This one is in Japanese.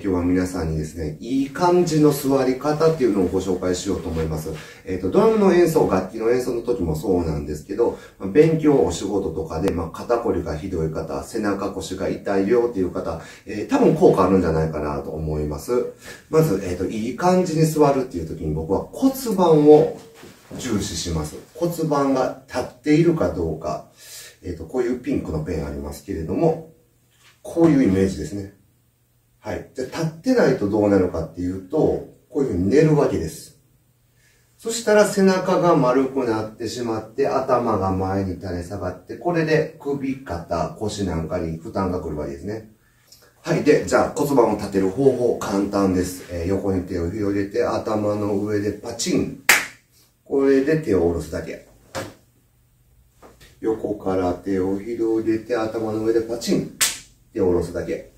日は皆さんにですね、いい感じの座り方っていうのをご紹介しようと思います。ドラムの演奏、楽器の演奏の時もそうなんですけど、勉強、お仕事とかで、肩こりがひどい方、背中腰が痛いよっていう方、多分効果あるんじゃないかなと思います。まず、いい感じに座るっていう時に僕は骨盤を重視します。骨盤が立っているかどうか。こういうピンクのペンありますけれども、こういうイメージですね。はい。じゃ立ってないとどうなるかっていうと、こういうふうに寝るわけです。そしたら背中が丸くなってしまって、頭が前に垂れ下がって、これで首、肩、腰なんかに負担がくるわけですね。はい。で、じゃあ骨盤を立てる方法、簡単です。横に手を広げて、頭の上でパチン。これで手を下ろすだけ。横から手を広げて頭の上でパチン。手を下ろすだけ。